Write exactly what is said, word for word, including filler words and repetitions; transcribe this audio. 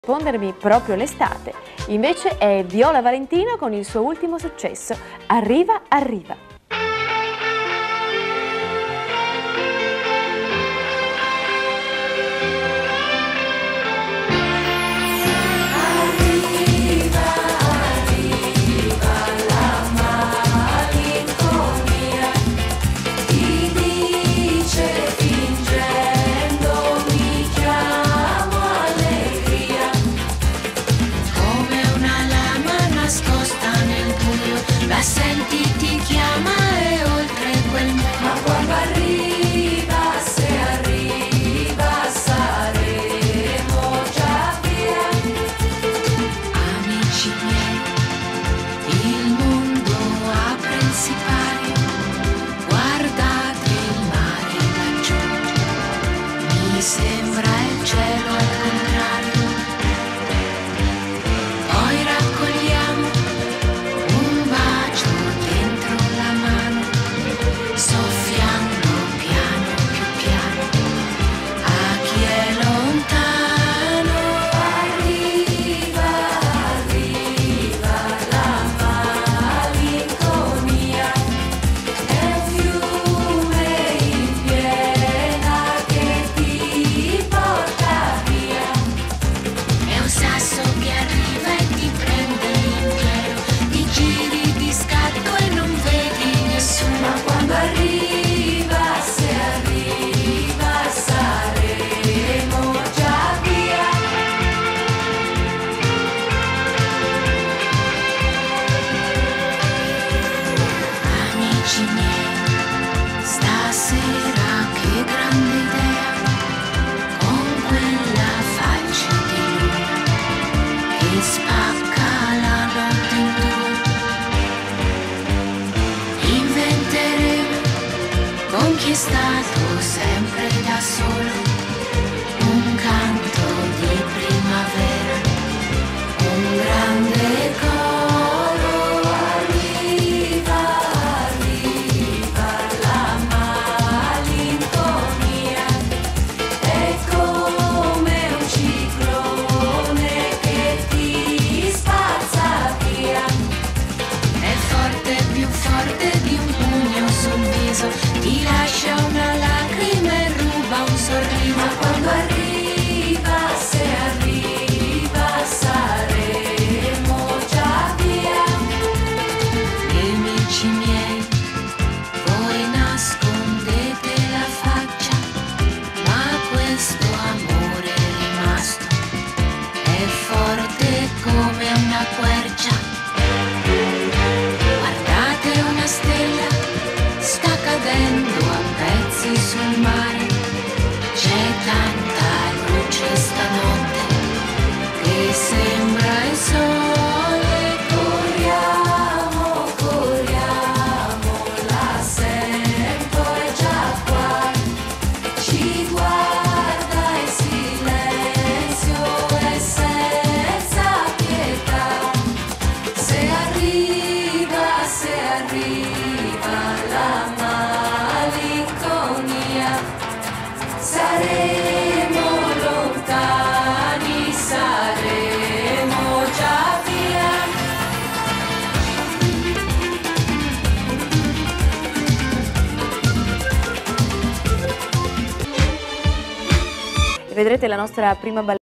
Rispondermi proprio l'estate. Invece è Viola Valentino con il suo ultimo successo, Arriva, arriva. La senti, ti chiama e oltre quel muro. Ma quando arriva, se arriva, saremo già via. Amici miei, il mondo apre il sipario. Guardate il mare laggiù. Mi sembra il cielo al contrario. Poi raccogliamo soffiando piano più piano a chi è lontano. Arriva, arriva la malinconia, è un fiume in piena che ti porta via. È un sasso che arriva e ti prende in pieno, ti giri di scatto e non vedi nessuno. Ma quando arriva, se arriva, saremo già via. Amici miei, stasera che grande idea, con quella faccia di luna che spacca la notte in due. Inventeremo con chi è stato sempre da solo un canto di primavera, un grande coro. Arriva, arriva la malinconia, è come un ciclone che ti spazza via. È forte, più forte di un pugno sul viso, ti lascia una lacrima e ruba un sorriso. Ma quando arriva, se arriva, saremo già via. Amici miei, voi nascondete la faccia, ma questo amore rimasto è forte come una quercia. Guardate una stella, sta cadendo a pezzi sul mare. C'è tanta luce stanotte che sembra il sole. Corriamo, corriamo, la sento, è già qua. Ci guarda in silenzio e senza pietà. Se arriva, se arriva la malinconia, saremo lontani, saremo già via. E vedrete la nostra prima ballerina